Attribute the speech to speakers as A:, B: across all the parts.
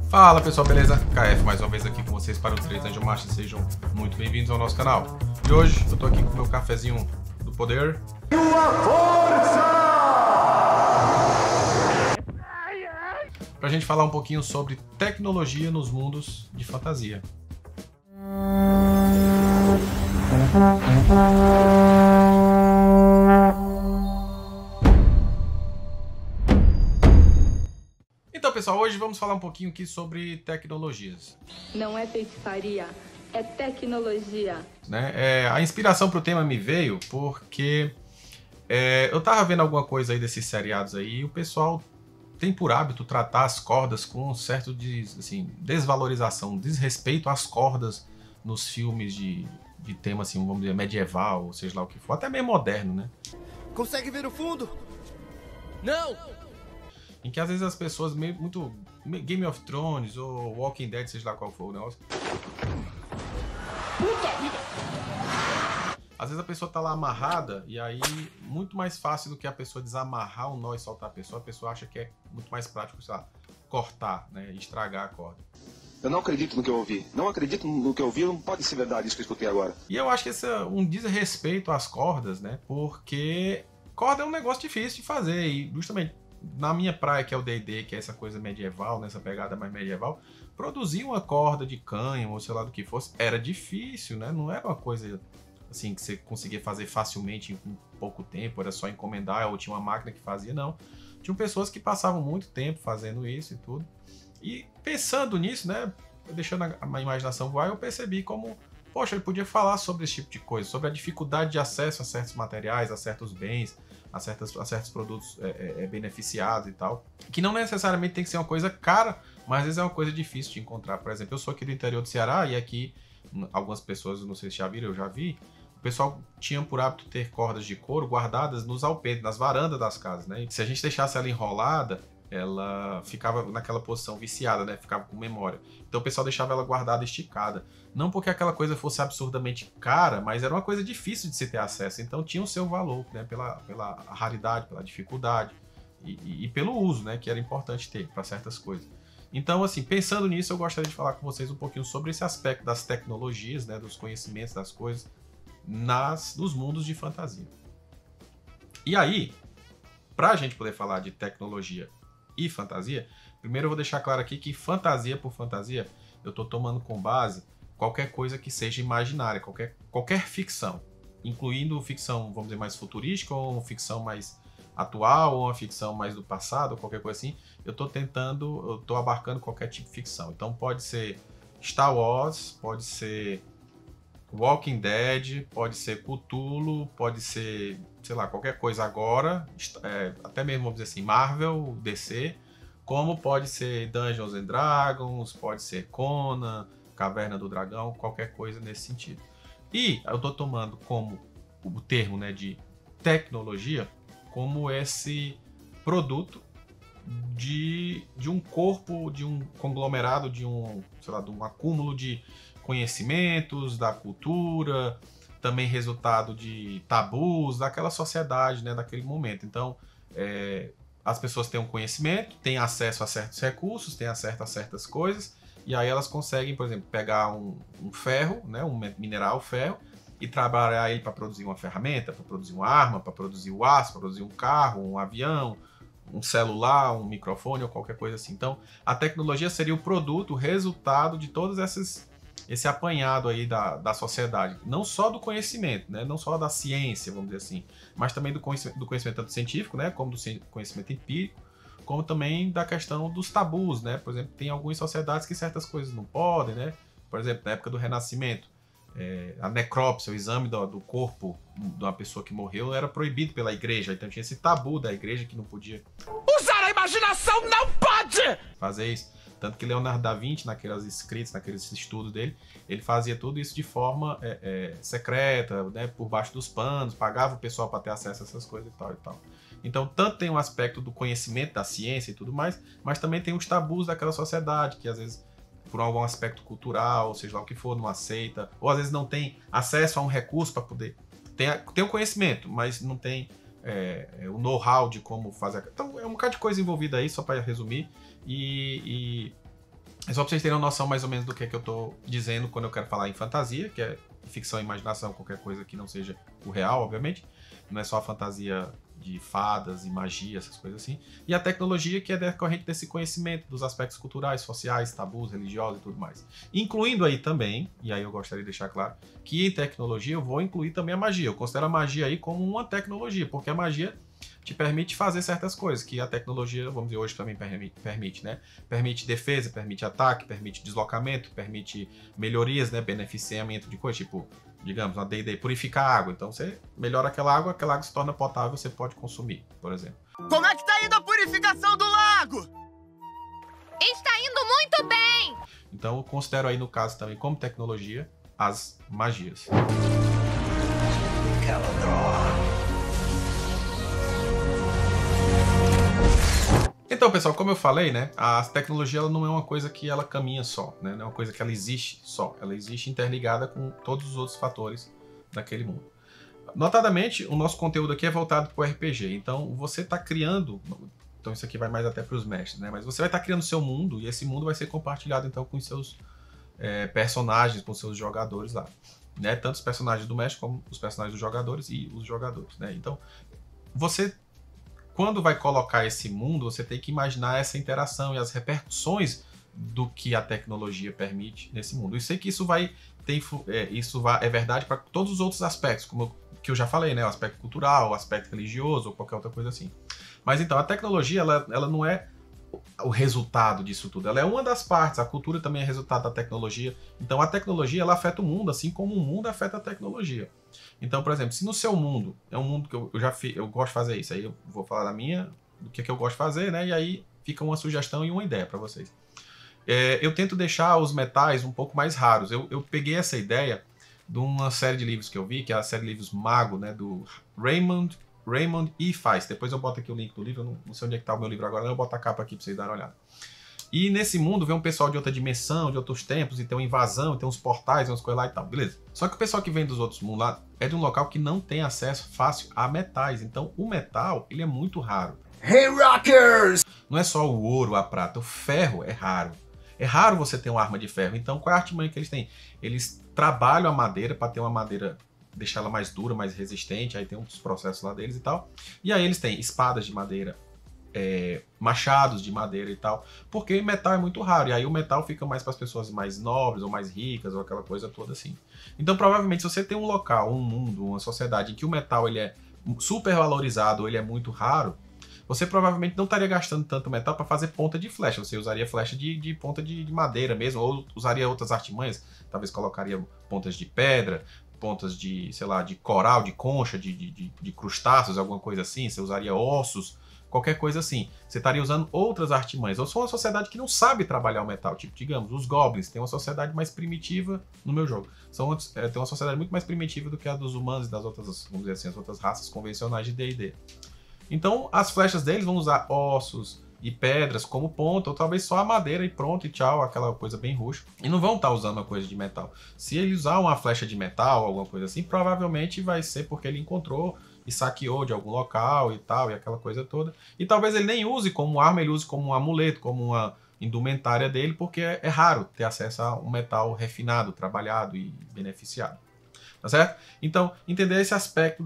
A: Fala pessoal, beleza? KF mais uma vez aqui com vocês para o 3 Dungeon Master, sejam muito bem-vindos ao nosso canal. E hoje eu tô aqui com o meu cafezinho do poder. Pra gente falar um pouquinho sobre tecnologia nos mundos de fantasia. Então pessoal, hoje vamos falar um pouquinho aqui sobre tecnologias.
B: Não é feitiçaria, é tecnologia.
A: A inspiração para o tema me veio porque eu tava vendo alguma coisa aí desses seriados aí e o pessoal tem por hábito tratar as cordas com um certo desvalorização, desrespeito às cordas nos filmes de tema assim, vamos dizer, medieval, ou seja lá o que for, até meio moderno, né?
C: Consegue ver o fundo? Não!
A: Em que às vezes as pessoas muito Game of Thrones ou Walking Dead, seja lá qual for o negócio.
C: Puta vida!
A: Às vezes a pessoa tá lá amarrada e aí muito mais fácil do que a pessoa desamarrar um nó e soltar a pessoa acha que é muito mais prático, sei lá, cortar, né, estragar a corda.
D: Eu não acredito no que eu ouvi. Não acredito no que eu ouvi, não pode ser verdade isso que eu escutei agora.
A: E eu acho que esse é um desrespeito às cordas, né, porque corda é um negócio difícil de fazer e justamente na minha praia, que é o D&D, que é essa coisa medieval, nessa pegada mais medieval, produzir uma corda de cânhamo, ou sei lá do que fosse, era difícil, né? Não era uma coisa assim que você conseguia fazer facilmente em pouco tempo, era só encomendar, ou tinha uma máquina que fazia, não. Tinham pessoas que passavam muito tempo fazendo isso e tudo. E pensando nisso, né, deixando a imaginação voar, eu percebi como, poxa, ele podia falar sobre esse tipo de coisa, sobre a dificuldade de acesso a certos materiais, a certos bens, a certos produtos beneficiados e tal, que não necessariamente tem que ser uma coisa cara, mas às vezes é uma coisa difícil de encontrar. Por exemplo, eu sou aqui do interior do Ceará e aqui algumas pessoas, não sei se já viram, eu já vi, o pessoal tinha por hábito ter cordas de couro guardadas nos alpendres, nas varandas das casas, né? E se a gente deixasse ela enrolada, ela ficava naquela posição viciada, né? Ficava com memória. Então o pessoal deixava ela guardada, esticada. Não porque aquela coisa fosse absurdamente cara, mas era uma coisa difícil de se ter acesso. Então tinha o seu valor, né? Pela raridade, pela dificuldade e pelo uso, né? Que era importante ter para certas coisas. Então, assim, pensando nisso, eu gostaria de falar com vocês um pouquinho sobre esse aspecto das tecnologias, né? Dos conhecimentos das coisas nos mundos de fantasia. E aí, para a gente poder falar de tecnologia e fantasia, primeiro eu vou deixar claro aqui que fantasia por fantasia, eu estou tomando com base qualquer coisa que seja imaginária, qualquer ficção, incluindo ficção, vamos dizer, mais futurística, ou uma ficção mais atual, ou uma ficção mais do passado, ou qualquer coisa assim. Eu estou abarcando qualquer tipo de ficção. Então pode ser Star Wars, pode ser Walking Dead, pode ser Cthulhu, pode ser, sei lá, qualquer coisa agora, até mesmo, vamos dizer assim, Marvel, DC, como pode ser Dungeons and Dragons, pode ser Conan, Caverna do Dragão, qualquer coisa nesse sentido. E eu estou tomando como o termo, né, de tecnologia como esse produto de um corpo, de um conglomerado, de um acúmulo de conhecimentos, da cultura, também resultado de tabus, daquela sociedade, né, daquele momento. Então, as pessoas têm um conhecimento, têm acesso a certos recursos, têm acesso a certas coisas, e aí elas conseguem, por exemplo, pegar um ferro, né, um mineral ferro, e trabalhar ele para produzir uma ferramenta, para produzir uma arma, para produzir o aço, para produzir um carro, um avião, um celular, um microfone ou qualquer coisa assim. Então, a tecnologia seria o produto, o resultado de todos esse apanhado aí da sociedade. Não só do conhecimento, né? Não só da ciência, vamos dizer assim, mas também do conhecimento tanto científico, né? Como do conhecimento empírico, como também da questão dos tabus, né? Por exemplo, tem algumas sociedades que certas coisas não podem, né? Por exemplo, na época do Renascimento, a necrópsia, o exame do corpo de uma pessoa que morreu era proibido pela igreja. Então tinha esse tabu da igreja que não podia
C: Usar a imaginação não pode!
A: fazer isso. Tanto que Leonardo da Vinci, naqueles escritos, naqueles estudos dele, ele fazia tudo isso de forma secreta, né, por baixo dos panos, pagava o pessoal para ter acesso a essas coisas e tal e tal. Então, tanto tem um aspecto do conhecimento da ciência e tudo mais, mas também tem os tabus daquela sociedade, que às vezes, por algum aspecto cultural, seja lá o que for, não aceita, ou às vezes não tem acesso a um recurso para poder... Tem o conhecimento, mas não tem o know-how de como fazer. Então, é um bocado de coisa envolvida aí, só para resumir. E É só pra vocês terem uma noção mais ou menos do que eu tô dizendo quando eu quero falar em fantasia, que é ficção e imaginação, qualquer coisa que não seja o real, obviamente. Não é só a fantasia de fadas e magia, essas coisas assim. E a tecnologia, que é decorrente desse conhecimento dos aspectos culturais, sociais, tabus, religiosos e tudo mais. Incluindo aí também, e aí eu gostaria de deixar claro, que em tecnologia eu vou incluir também a magia. Eu considero a magia aí como uma tecnologia, porque a magia te permite fazer certas coisas, que a tecnologia, vamos dizer, hoje também permite, né? Permite defesa, permite ataque, permite deslocamento, permite melhorias, né? Beneficiamento de coisas, tipo, digamos, na D&D, purificar a água. Então você melhora aquela água se torna potável, você pode consumir, por exemplo.
C: Como é que tá indo a purificação do lago?
E: Está indo muito bem!
A: Então eu considero aí, no caso também, como tecnologia, as magias. Então, pessoal, como eu falei, né, a tecnologia ela não é uma coisa que ela caminha só, né, não é uma coisa que ela existe só, ela existe interligada com todos os outros fatores daquele mundo. Notadamente, o nosso conteúdo aqui é voltado para o RPG, então você está criando, então isso aqui vai mais até para os mestres, né, mas você vai estar criando o seu mundo e esse mundo vai ser compartilhado então com os seus personagens, com os seus jogadores lá, né, tanto os personagens do mestre como os personagens dos jogadores e os jogadores, né, então você... Quando vai colocar esse mundo, você tem que imaginar essa interação e as repercussões do que a tecnologia permite nesse mundo. Eu sei que isso é verdade para todos os outros aspectos, como que eu já falei, né? O aspecto cultural, o aspecto religioso ou qualquer outra coisa assim. Mas então, a tecnologia, ela não é o resultado disso tudo. Ela é uma das partes. A cultura também é resultado da tecnologia. Então, a tecnologia, ela afeta o mundo, assim como o mundo afeta a tecnologia. Então, por exemplo, se no seu mundo, é um mundo que eu gosto de fazer isso, aí eu vou falar do que eu gosto de fazer, né? E aí fica uma sugestão e uma ideia para vocês. Eu tento deixar os metais um pouco mais raros. Eu peguei essa ideia de uma série de livros que eu vi, que é a série de livros Mago, né? Do Raymond E. Feist. Depois eu boto aqui o link do livro, eu não sei onde é que tá o meu livro agora, eu boto a capa aqui para vocês darem uma olhada. E nesse mundo vem um pessoal de outra dimensão, de outros tempos, e tem uma invasão, e tem uns portais, umas coisas lá e tal, beleza. Só que o pessoal que vem dos outros mundos lá é de um local que não tem acesso fácil a metais. Então o metal, ele é muito raro.
C: Hey Rockers!
A: Não é só o ouro, a prata, o ferro é raro. É raro você ter uma arma de ferro. Então qual é a artimanha que eles têm? Eles trabalham a madeira para ter uma madeira, deixar ela mais dura, mais resistente, aí tem uns processos lá deles e tal. E aí eles têm espadas de madeira, machados de madeira e tal, porque metal é muito raro, e aí o metal fica mais para as pessoas mais nobres ou mais ricas ou aquela coisa toda assim. Então provavelmente se você tem um local, um mundo, uma sociedade em que o metal ele é super valorizado ou ele é muito raro, você provavelmente não estaria gastando tanto metal para fazer ponta de flecha, você usaria flecha de ponta de madeira mesmo, ou usaria outras artimanhas, talvez colocaria pontas de pedra, pontas de, sei lá, de coral, de concha, de crustáceos, alguma coisa assim, você usaria ossos, qualquer coisa assim. Você estaria usando outras artimanhas. Ou sou uma sociedade que não sabe trabalhar o metal. Tipo, digamos, os Goblins têm uma sociedade mais primitiva no meu jogo. Tem uma sociedade muito mais primitiva do que a dos humanos e das outras, vamos dizer assim, as outras raças convencionais de D&D. Então, as flechas deles vão usar ossos e pedras como ponta, ou talvez só a madeira e pronto, e tchau, aquela coisa bem rústica. E não vão estar usando uma coisa de metal. Se ele usar uma flecha de metal, alguma coisa assim, provavelmente vai ser porque ele encontrou e saqueou de algum local e tal, e aquela coisa toda. E talvez ele nem use como arma, ele use como um amuleto, como uma indumentária dele, porque é raro ter acesso a um metal refinado, trabalhado e beneficiado. Tá certo? Então, entender esse aspecto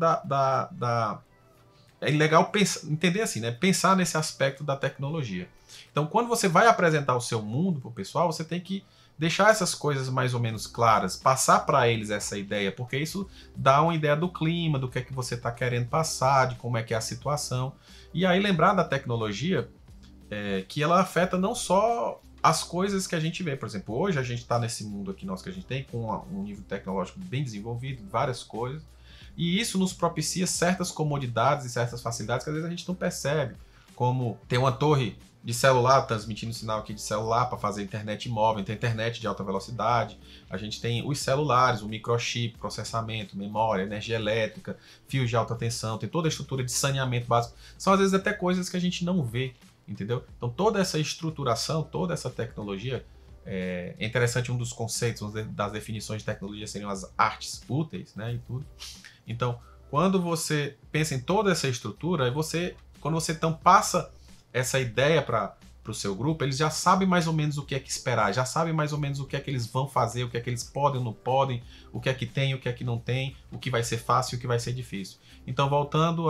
A: é legal entender assim, né? Pensar nesse aspecto da tecnologia. Então, quando você vai apresentar o seu mundo para o pessoal, você tem que deixar essas coisas mais ou menos claras, passar para eles essa ideia, porque isso dá uma ideia do clima, do que é que você está querendo passar, de como é que é a situação. E aí lembrar da tecnologia, que ela afeta não só as coisas que a gente vê. Por exemplo, hoje a gente está nesse mundo aqui nosso que a gente tem, com um nível tecnológico bem desenvolvido, várias coisas, e isso nos propicia certas comodidades e certas facilidades que às vezes a gente não percebe, como ter uma torre de celular transmitindo sinal aqui de celular para fazer internet móvel, tem internet de alta velocidade, a gente tem os celulares, o microchip, processamento, memória, energia elétrica, fios de alta tensão, tem toda a estrutura de saneamento básico, são às vezes até coisas que a gente não vê, entendeu? Então toda essa estruturação, toda essa tecnologia, é interessante, um dos conceitos, das definições de tecnologia seriam as artes úteis, né, e tudo. Então, quando você pensa em toda essa estrutura, quando você então passa essa ideia para pro seu grupo, eles já sabem mais ou menos o que é que esperar, já sabem mais ou menos o que é que eles vão fazer, o que é que eles podem ou não podem, o que é que tem, o que é que não tem, o que vai ser fácil e o que vai ser difícil. Então, voltando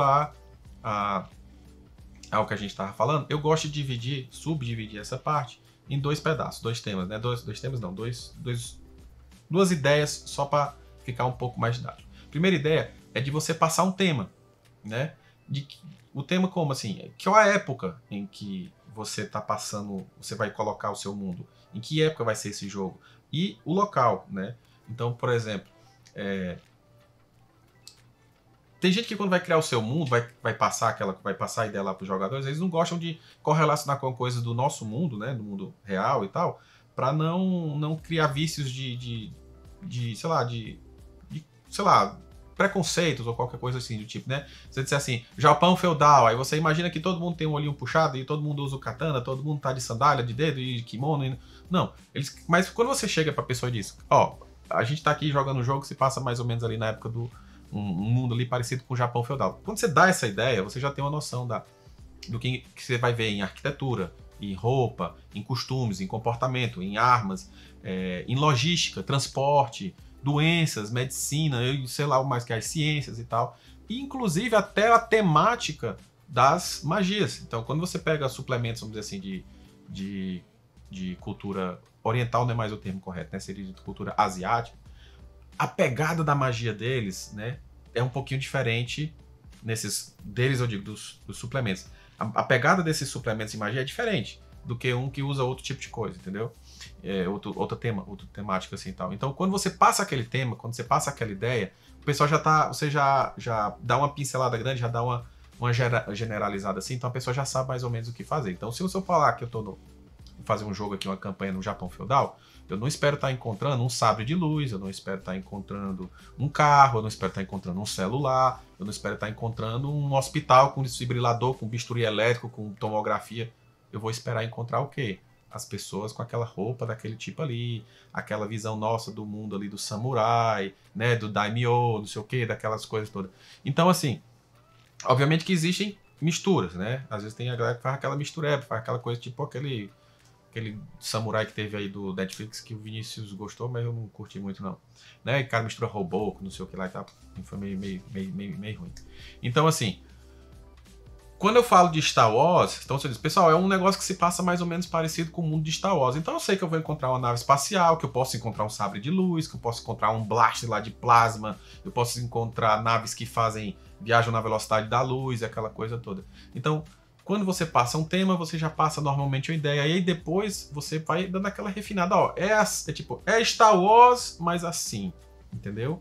A: ao que a gente estava falando, eu gosto de subdividir essa parte em dois pedaços, dois temas, né? Dois temas não, duas ideias só para ficar um pouco mais didático. Primeira ideia é de você passar um tema, né? O tema como assim? Qual a época em que você está passando, você vai colocar o seu mundo? Em que época vai ser esse jogo? E o local, né? Então, por exemplo, tem gente que quando vai criar o seu mundo, vai passar a ideia lá para os jogadores, eles não gostam de correlacionar com coisa do nosso mundo, né? Do mundo real e tal, para não criar vícios sei lá, preconceitos ou qualquer coisa assim do tipo, né? Você disser assim, Japão feudal, aí você imagina que todo mundo tem um olhinho puxado e todo mundo usa o katana, todo mundo tá de sandália, de dedo e de kimono. Não, mas quando você chega pra pessoa e diz, ó, a gente tá aqui jogando um jogo que se passa mais ou menos ali na época um mundo ali parecido com o Japão feudal. Quando você dá essa ideia, você já tem uma noção do que você vai ver em arquitetura, em roupa, em costumes, em comportamento, em armas, em logística, transporte, doenças, medicina, sei lá o mais que as ciências e tal. E, inclusive até a temática das magias. Então, quando você pega suplementos, vamos dizer assim, de cultura oriental, não é mais o termo correto, né? Seria de cultura asiática. A pegada da magia deles, né, é um pouquinho diferente deles, eu digo, dos suplementos. A pegada desses suplementos de magia é diferente do que um que usa outro tipo de coisa, entendeu? Outra temática assim e tal. Então, quando você passa aquele tema, quando você passa aquela ideia, o pessoal você já dá uma pincelada grande, já dá uma generalizada assim, então a pessoa já sabe mais ou menos o que fazer. Então, se eu falar que eu tô fazer um jogo aqui, uma campanha no Japão feudal, eu não espero estar encontrando um sabre de luz, eu não espero estar encontrando um carro, eu não espero estar encontrando um celular, eu não espero estar encontrando um hospital com desfibrilador, com bisturi elétrico, com tomografia. Eu vou esperar encontrar o quê? As pessoas com aquela roupa daquele tipo ali, aquela visão nossa do mundo ali do samurai, né, do daimyo, não sei o quê, daquelas coisas todas. Então, assim, obviamente que existem misturas, né? Às vezes tem a galera que faz aquela mistureba, faz aquela coisa tipo aquele samurai que teve aí do Netflix que o Vinícius gostou, mas eu não curti muito não. Né? E o cara mistura robô, não sei o que lá e tal. Foi meio ruim. Então, assim, quando eu falo de Star Wars, então você diz, pessoal, é um negócio que se passa mais ou menos parecido com o mundo de Star Wars. Então eu sei que eu vou encontrar uma nave espacial, que eu posso encontrar um sabre de luz, que eu posso encontrar um blaster lá de plasma, eu posso encontrar naves que viajam na velocidade da luz, aquela coisa toda. Então, quando você passa um tema, você já passa normalmente uma ideia, e aí depois você vai dando aquela refinada, ó, é Star Wars, mas assim, entendeu?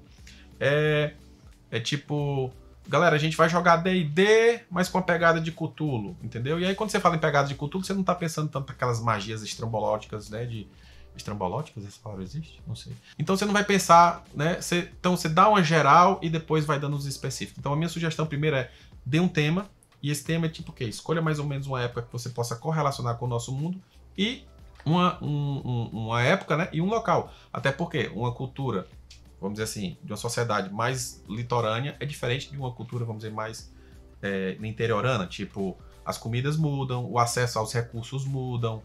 A: É tipo, galera, a gente vai jogar D&D, mas com a pegada de Cthulhu, entendeu? E aí quando você fala em pegada de Cthulhu, você não tá pensando tanto naquelas magias estrambolóticas, né, Estrambolóticas? Essa palavra existe? Não sei. Então você não vai pensar, né, então você dá uma geral e depois vai dando os específicos. Então a minha sugestão primeiro é, dê um tema, e esse tema é tipo o quê? Escolha mais ou menos uma época que você possa correlacionar com o nosso mundo e uma época, né? E um local. Até porque uma cultura, vamos dizer assim, de uma sociedade mais litorânea é diferente de uma cultura, vamos dizer, mais interiorana. Tipo, as comidas mudam, o acesso aos recursos mudam,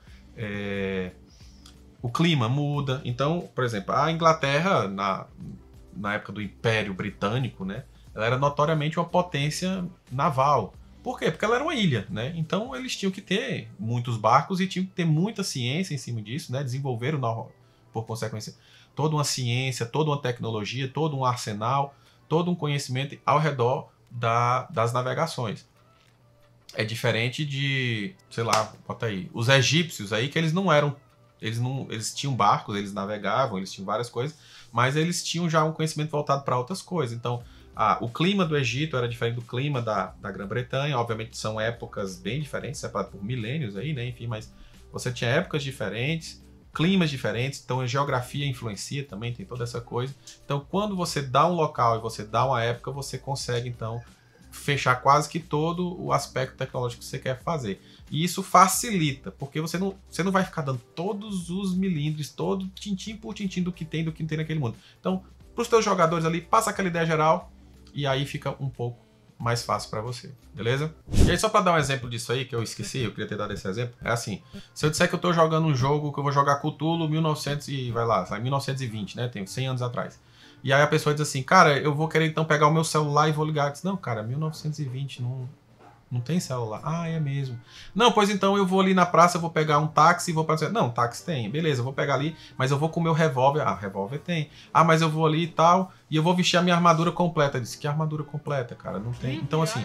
A: o clima muda. Então, por exemplo, a Inglaterra, na época do Império Britânico, né? Ela era notoriamente uma potência naval. Por quê? Porque ela era uma ilha, né? Então eles tinham que ter muitos barcos e tinham que ter muita ciência em cima disso, né? Desenvolveram, por consequência, toda uma ciência, toda uma tecnologia, todo um arsenal, todo um conhecimento ao redor das navegações. É diferente de, sei lá, bota aí, os egípcios aí, que eles tinham barcos, eles navegavam, eles tinham várias coisas, mas eles tinham já um conhecimento voltado para outras coisas. Então, o clima do Egito era diferente do clima da Grã-Bretanha. Obviamente são épocas bem diferentes, separadas por milênios aí, né? Enfim, mas você tinha épocas diferentes, climas diferentes, então a geografia influencia também, tem toda essa coisa. Então, quando você dá um local e você dá uma época, você consegue, então, fechar quase que todo o aspecto tecnológico que você quer fazer. E isso facilita, porque você não vai ficar dando todos os milímetros, todo tintim por tintim do que tem naquele mundo. Então, para os teus jogadores ali, passa aquela ideia geral, e aí fica um pouco mais fácil para você, beleza? E aí, só para dar um exemplo disso aí, que eu esqueci, eu queria ter dado esse exemplo, é assim, se eu disser que eu tô jogando um jogo, que eu vou jogar Cthulhu 1900 e vai lá, sai 1920, né, tem 100 anos atrás. E aí a pessoa diz assim, cara, eu vou querer então pegar o meu celular e vou ligar. Eu disse, não, cara, 1920 não tem celular. Ah, é mesmo. Não, pois então eu vou ali na praça, eu vou pegar um táxi e vou pra... Não, táxi tem. Beleza, eu vou pegar ali, mas eu vou com o meu revólver. Ah, revólver tem. Ah, mas eu vou ali e tal, e eu vou vestir a minha armadura completa. Eu disse, que armadura completa, cara? Não tem. Então, assim,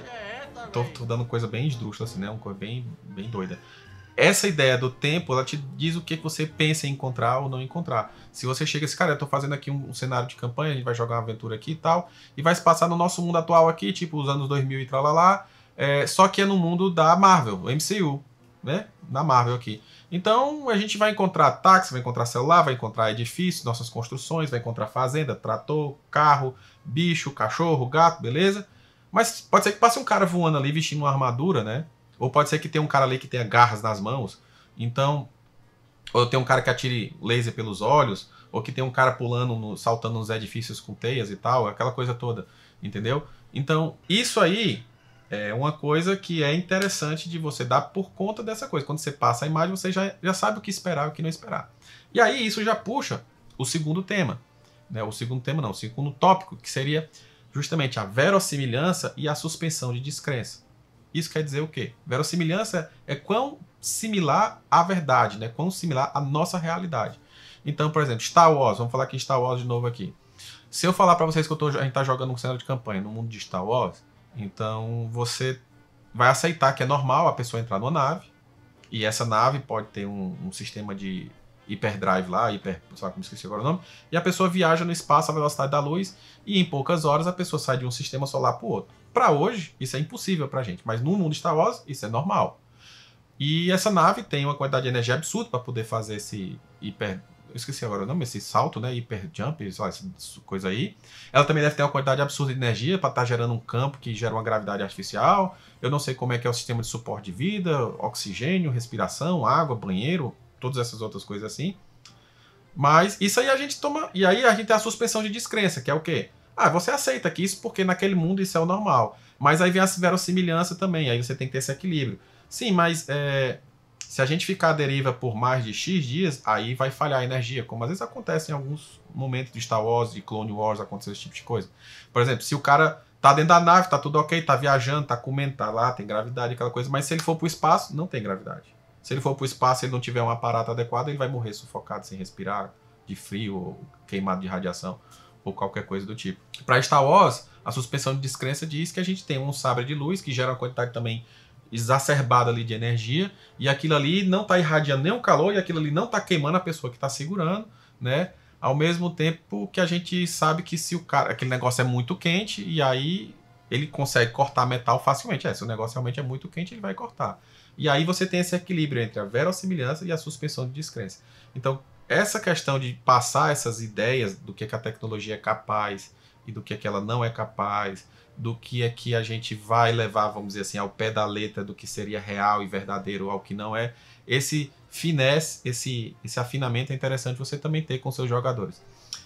A: tô dando coisa bem esdrúxula, assim, né? Uma coisa bem doida. Essa ideia do tempo, ela te diz o que você pensa em encontrar ou não encontrar. Se você chega assim, cara, eu tô fazendo aqui um cenário de campanha, a gente vai jogar uma aventura aqui e tal, e vai se passar no nosso mundo atual aqui, tipo os anos 2000 e tralalá, só que é no mundo da Marvel, o MCU, né? Da Marvel aqui. Então a gente vai encontrar táxi, vai encontrar celular, vai encontrar edifícios, nossas construções, vai encontrar fazenda, trator, carro, bicho, cachorro, gato, beleza? Mas pode ser que passe um cara voando ali vestindo uma armadura, né? Ou pode ser que tenha um cara ali que tenha garras nas mãos. Então, ou tem um cara que atire laser pelos olhos, ou que tem um cara pulando, saltando nos edifícios com teias e tal, aquela coisa toda, entendeu? Então, isso aí é uma coisa que é interessante de você dar por conta dessa coisa. Quando você passa a imagem, você já sabe o que esperar e o que não esperar. E aí, isso já puxa o segundo tema. Né? O segundo tema não, o segundo tópico, que seria justamente a verossimilhança e a suspensão de descrença. Isso quer dizer o quê? Verossimilhança é quão similar à verdade, né? Quão similar à nossa realidade. Então, por exemplo, Star Wars, vamos falar aqui de Star Wars de novo aqui. Se eu falar para vocês que a gente tá jogando um cenário de campanha no mundo de Star Wars, então você vai aceitar que é normal a pessoa entrar numa nave, e essa nave pode ter um sistema de hyperdrive lá, sabe como esqueci agora o nome, e a pessoa viaja no espaço à velocidade da luz, e em poucas horas a pessoa sai de um sistema solar para o outro. Para hoje, isso é impossível para a gente, mas no mundo de Star Wars, isso é normal. E essa nave tem uma quantidade de energia absurda para poder fazer esse eu esqueci agora o nome, esse salto, né, hiper jump, essa coisa aí. Ela também deve ter uma quantidade absurda de energia para estar gerando um campo que gera uma gravidade artificial. Eu não sei como é que é o sistema de suporte de vida, oxigênio, respiração, água, banheiro, todas essas outras coisas assim. Mas isso aí a gente toma... E aí a gente tem a suspensão de descrença, que é o quê? Ah, você aceita que isso porque naquele mundo isso é o normal. Mas aí vem a verossimilhança também, aí você tem que ter esse equilíbrio. Sim, mas se a gente ficar à deriva por mais de X dias, aí vai falhar a energia, como às vezes acontece em alguns momentos de Star Wars, de Clone Wars, aconteceu esse tipo de coisa. Por exemplo, se o cara tá dentro da nave, tá tudo ok, tá viajando, tá comendo, tá lá, tem gravidade, aquela coisa, mas se ele for pro espaço, não tem gravidade. Se ele for pro espaço e ele não tiver um aparato adequado, ele vai morrer sufocado, sem respirar, de frio, ou queimado de radiação, ou qualquer coisa do tipo. Para Star Wars, a suspensão de descrença diz que a gente tem um sabre de luz que gera uma quantidade também exacerbada ali de energia, e aquilo ali não está irradiando nenhum calor, e aquilo ali não está queimando a pessoa que está segurando, né? Ao mesmo tempo que a gente sabe que se aquele negócio é muito quente, e aí ele consegue cortar metal facilmente. Se o negócio realmente é muito quente, ele vai cortar. E aí você tem esse equilíbrio entre a verossimilhança e a suspensão de descrença. Então, essa questão de passar essas ideias do que a tecnologia é capaz e do que ela não é capaz, do que é que a gente vai levar, vamos dizer assim, ao pé da letra do que seria real e verdadeiro ao que não é, esse finesse, esse afinamento é interessante você também ter com seus jogadores.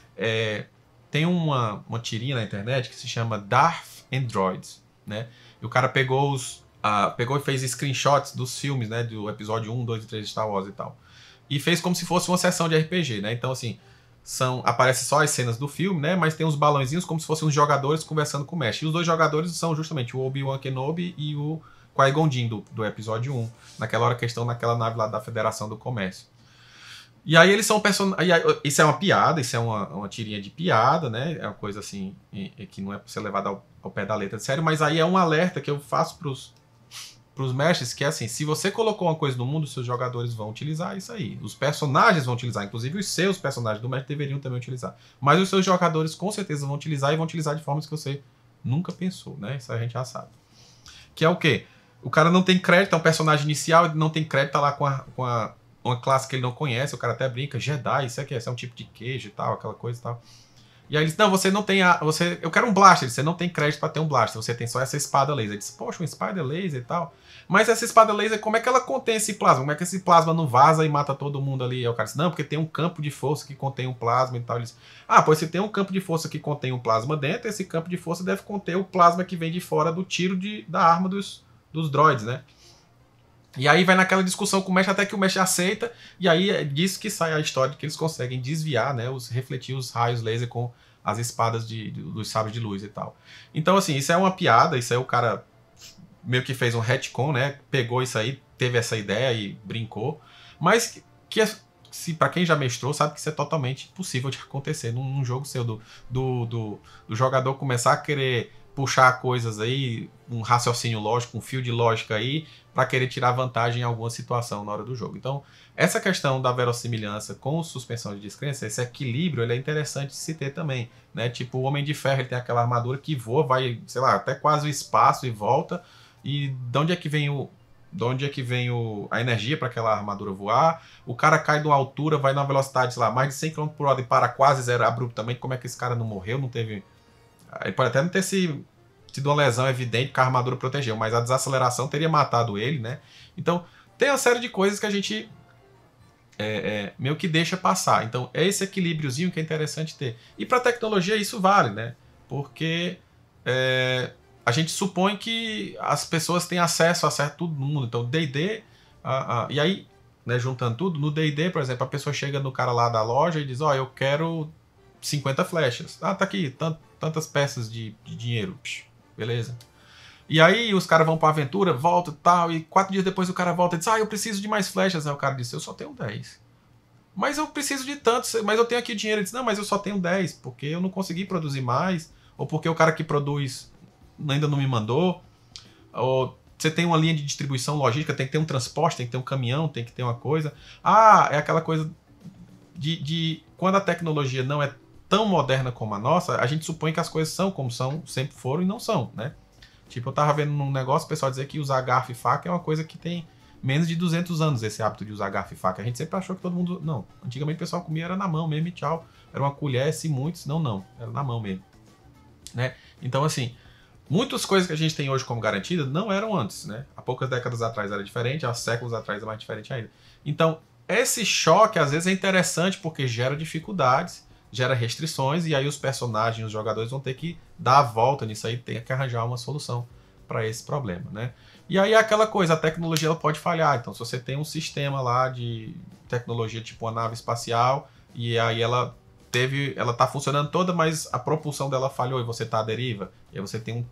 A: Tem uma tirinha na internet que se chama Darth Androids, né? E o cara pegou e fez screenshots dos filmes, né? Do episódio 1, 2 e 3 de Star Wars e tal. E fez como se fosse uma sessão de RPG, né? Então, assim, aparece só as cenas do filme, né? Mas tem uns balãozinhos como se fossem uns jogadores conversando com o mestre. E os dois jogadores são justamente o Obi-Wan Kenobi e o Qui-Gon Jinn do episódio 1. Naquela hora que estão naquela nave lá da Federação do Comércio. E aí eles são personagens... Isso é uma piada, isso é uma tirinha de piada, né? É uma coisa assim, que não é pra ser levada ao pé da letra de sério. Mas aí é um alerta que eu faço pros mestres, que é assim, se você colocou uma coisa no mundo, os seus jogadores vão utilizar isso aí. Os personagens vão utilizar, inclusive os seus personagens do mestre deveriam também utilizar. Mas os seus jogadores com certeza vão utilizar, e vão utilizar de formas que você nunca pensou, né? Isso a gente já sabe. Que é o quê? O cara não tem crédito, é um personagem inicial, ele não tem crédito, tá lá com uma classe que ele não conhece, o cara até brinca, Jedi, isso aqui é um tipo de queijo e tal, aquela coisa e tal. E aí ele disse, não, você não tem eu quero um blaster. Você não tem crédito pra ter um blaster, você tem só essa espada laser. Ele disse, poxa, uma espada laser e tal. Mas essa espada laser, como é que ela contém esse plasma? Como é que esse plasma não vaza e mata todo mundo ali? Aí o cara disse, não, porque tem um campo de força que contém um plasma e tal. Ele disse, pois se tem um campo de força que contém um plasma dentro, esse campo de força deve conter o plasma que vem de fora do tiro da arma dos droids, né? E aí vai naquela discussão com o mestre até que o mestre aceita, e aí é disso que sai a história de que eles conseguem desviar, né, refletir os raios laser com as espadas dos sabres de luz e tal. Então, assim, isso é uma piada, isso aí o cara meio que fez um retcon, né, pegou isso aí, teve essa ideia e brincou, mas para quem já mestrou, sabe que isso é totalmente possível de acontecer num jogo seu, do jogador começar a querer puxar coisas aí, um raciocínio lógico, um fio de lógica aí, para querer tirar vantagem em alguma situação na hora do jogo. Então, essa questão da verossimilhança com suspensão de descrença, esse equilíbrio, ele é interessante de se ter também, né? Tipo, o Homem de Ferro, ele tem aquela armadura que voa, vai, sei lá, até quase o espaço e volta, e de onde é que vem a energia para aquela armadura voar? O cara cai de uma altura, vai numa velocidade, sei lá, mais de 100 km por hora e para quase zero abruptamente. Como é que esse cara não morreu? Não teve... Ele pode até não ter tido uma lesão evidente que a armadura protegeu, mas a desaceleração teria matado ele, né? Então, tem uma série de coisas que a gente meio que deixa passar. Então, é esse equilíbriozinho que é interessante ter. E para a tecnologia isso vale, né? Porque a gente supõe que as pessoas têm acesso a tudo no mundo. Então, D&D... e aí, né, juntando tudo, no D&D, por exemplo, a pessoa chega no cara lá da loja e diz, eu quero 50 flechas. Tá aqui, tantas peças de dinheiro. Beleza. E aí os caras vão pra aventura, volta e tal, e 4 dias depois o cara volta e diz, eu preciso de mais flechas. Aí o cara disse, eu só tenho 10. Mas eu preciso de tantos, mas eu tenho aqui dinheiro. Ele disse, não, mas eu só tenho 10, porque eu não consegui produzir mais, ou porque o cara que produz ainda não me mandou, ou você tem uma linha de distribuição logística, tem que ter um transporte, tem que ter um caminhão, tem que ter uma coisa. É aquela coisa de quando a tecnologia não é tão moderna como a nossa, a gente supõe que as coisas são como são, sempre foram e não são, né? Tipo, eu tava vendo num negócio o pessoal dizer que usar garfo e faca é uma coisa que tem menos de 200 anos, esse hábito de usar garfo e faca. A gente sempre achou que todo mundo... Não, antigamente o pessoal comia era na mão mesmo e tchau. Era uma colher, se muito, se não, era na mão mesmo, né? Então, assim, muitas coisas que a gente tem hoje como garantida não eram antes, né? Há poucas décadas atrás era diferente, há séculos atrás é mais diferente ainda. Então, esse choque às vezes é interessante porque gera dificuldades, gera restrições, e aí os personagens, os jogadores vão ter que dar a volta nisso aí, tem que arranjar uma solução para esse problema, né? E aí é aquela coisa, a tecnologia ela pode falhar, então se você tem um sistema lá de tecnologia tipo uma nave espacial, e aí ela tá funcionando toda, mas a propulsão dela falhou e você está à deriva, e aí você tem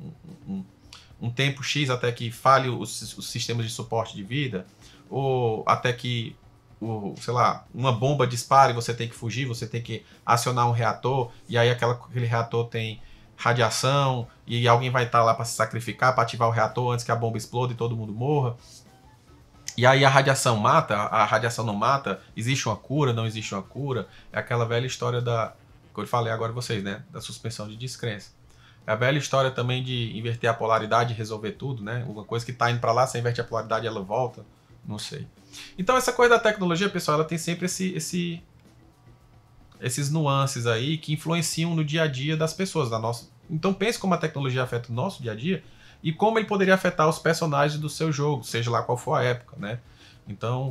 A: um tempo X até que falhe os sistemas de suporte de vida, ou até que sei lá, uma bomba dispara e você tem que fugir, você tem que acionar um reator, e aí aquele reator tem radiação, e alguém vai estar lá para se sacrificar, para ativar o reator antes que a bomba exploda e todo mundo morra. E aí a radiação mata, a radiação não mata, existe uma cura, não existe uma cura. É aquela velha história que eu falei agora vocês, né? Da suspensão de descrença. É a velha história também de inverter a polaridade e resolver tudo, né? Uma coisa que está indo para lá, você inverte a polaridade e ela volta. Não sei. Então essa coisa da tecnologia, pessoal, ela tem sempre esses nuances aí que influenciam no dia a dia das pessoas. Então pense como a tecnologia afeta o nosso dia a dia e como ele poderia afetar os personagens do seu jogo, seja lá qual for a época, né? Então,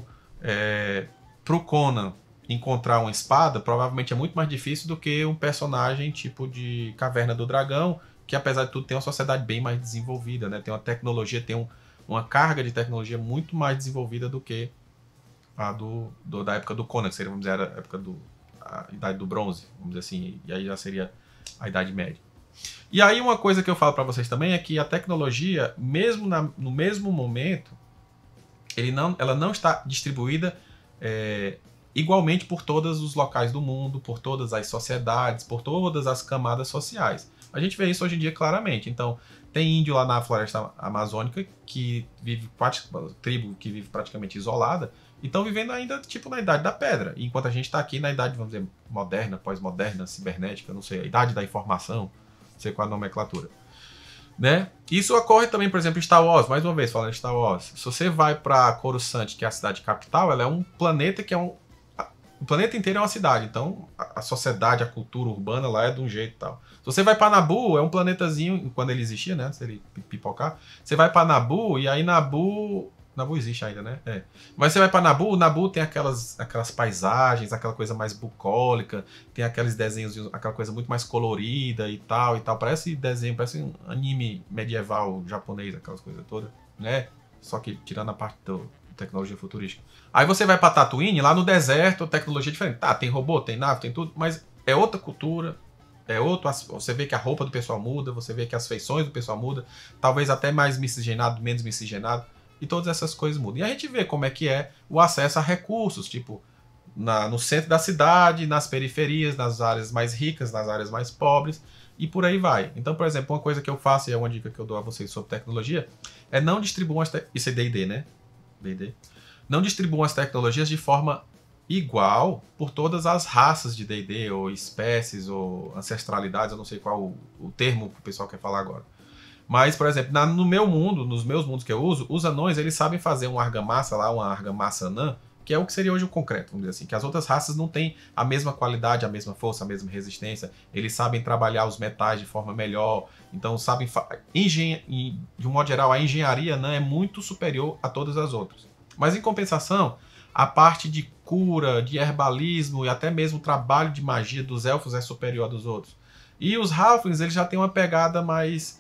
A: pro Conan encontrar uma espada, provavelmente é muito mais difícil do que um personagem tipo de Caverna do Dragão, que apesar de tudo tem uma sociedade bem mais desenvolvida, né? Tem uma tecnologia, tem uma carga de tecnologia muito mais desenvolvida do que a da época do Conan, que seria, vamos dizer, a idade do bronze, vamos dizer assim, e aí já seria a Idade Média. E aí uma coisa que eu falo para vocês também é que a tecnologia, mesmo no mesmo momento, ela não está distribuída igualmente por todos os locais do mundo, por todas as sociedades, por todas as camadas sociais. A gente vê isso hoje em dia claramente. Então, tem índio lá na floresta amazônica que vive, tribo que vive praticamente isolada, e estão vivendo ainda tipo na Idade da Pedra, enquanto a gente está aqui na idade, vamos dizer, moderna, pós-moderna, cibernética, não sei, a Idade da Informação, não sei qual a nomenclatura, né? Isso ocorre também, por exemplo, em Star Wars, mais uma vez falando em Star Wars. Se você vai para Coruscant, que é a cidade capital, ela é um planeta que é o planeta inteiro é uma cidade, então a sociedade, a cultura urbana lá é de um jeito e tal. Se você vai para Naboo, é um planetazinho, quando ele existia, né, antes dele pipocar, você vai para Naboo e aí Naboo existe ainda, né? É. Mas você vai pra Naboo tem aquelas paisagens, aquela coisa mais bucólica, tem aqueles desenhos, aquela coisa muito mais colorida e tal. Parece desenho, parece um anime medieval japonês, aquelas coisas todas, né? Só que tirando a parte da tecnologia futurística. Aí você vai pra Tatooine, lá no deserto, a tecnologia é diferente. Tá, tem robô, tem nave, tem tudo, mas é outra cultura, é outro. Você vê que a roupa do pessoal muda, você vê que as feições do pessoal mudam, talvez até mais miscigenado, menos miscigenado. E todas essas coisas mudam. E a gente vê como é que é o acesso a recursos, tipo, no centro da cidade, nas periferias, nas áreas mais ricas, nas áreas mais pobres, e por aí vai. Então, por exemplo, uma coisa que eu faço, e é uma dica que eu dou a vocês sobre tecnologia, é não distribuam isso é D&D, né? D&D. Não distribuam as tecnologias de forma igual por todas as raças de D&D, ou espécies, ou ancestralidades, eu não sei qual o termo que o pessoal quer falar agora. Mas, por exemplo, no meu mundo, nos meus mundos que eu uso, os anões, eles sabem fazer uma argamassa lá, uma argamassa anã, que é o que seria hoje o concreto, vamos dizer assim, que as outras raças não têm a mesma qualidade, a mesma força, a mesma resistência, eles sabem trabalhar os metais de forma melhor, então sabem, de um modo geral, a engenharia anã é muito superior a todas as outras. Mas, em compensação, a parte de cura, de herbalismo e até mesmo o trabalho de magia dos elfos é superior a dos outros. E os halflings, eles já têm uma pegada mais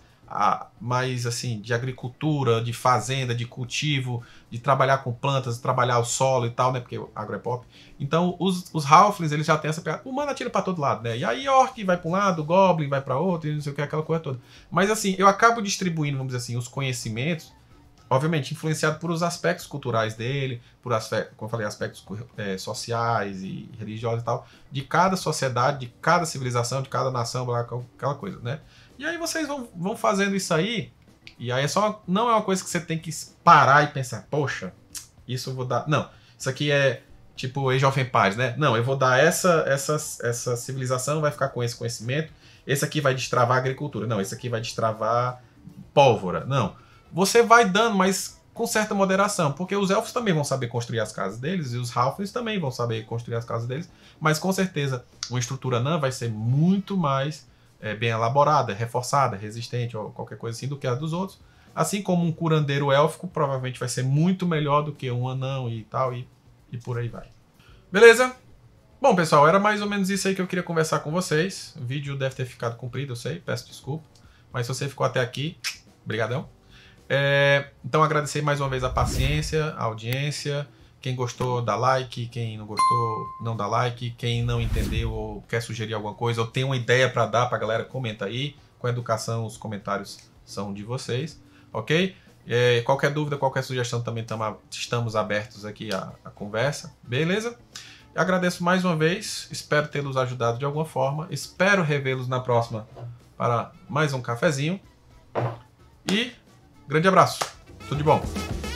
A: assim, de agricultura, de fazenda, de cultivo, de trabalhar com plantas, de trabalhar o solo e tal, né? Porque o agro é pop. Então, os halflings, eles já têm essa pegada. O humano atira pra todo lado, né? E aí, orc vai pra um lado, goblin vai pra outro, e não sei o que, aquela coisa toda. Mas, assim, eu acabo distribuindo, vamos dizer assim, os conhecimentos, obviamente, influenciado por os aspectos culturais dele, por aspectos, como eu falei, aspectos sociais e religiosos e tal, de cada sociedade, de cada civilização, de cada nação, aquela coisa, né? E aí vocês vão fazendo isso aí, e aí não é uma coisa que você tem que parar e pensar, poxa, isso eu vou dar... Não, isso aqui é tipo Age of Empires, né? Não, eu vou dar essa civilização, vai ficar com esse conhecimento, esse aqui vai destravar a agricultura, não, esse aqui vai destravar pólvora, não. Você vai dando, mas com certa moderação, porque os elfos também vão saber construir as casas deles, e os halflings também vão saber construir as casas deles, mas com certeza uma estrutura anã vai ser muito mais... bem elaborada, reforçada, resistente ou qualquer coisa assim do que a dos outros. Assim como um curandeiro élfico provavelmente vai ser muito melhor do que um anão e tal, e por aí vai. Beleza? Bom, pessoal, era mais ou menos isso aí que eu queria conversar com vocês. O vídeo deve ter ficado comprido, eu sei, peço desculpa. Mas se você ficou até aqui, brigadão. Então agradecer mais uma vez a paciência, a audiência. Quem gostou, dá like. Quem não gostou, não dá like. Quem não entendeu ou quer sugerir alguma coisa ou tem uma ideia para dar pra galera, comenta aí. Com educação, os comentários são de vocês, ok? Qualquer dúvida, qualquer sugestão também estamos abertos aqui à conversa, beleza? Agradeço mais uma vez, espero tê-los ajudado de alguma forma. Espero revê-los na próxima para mais um cafezinho. E grande abraço, tudo de bom!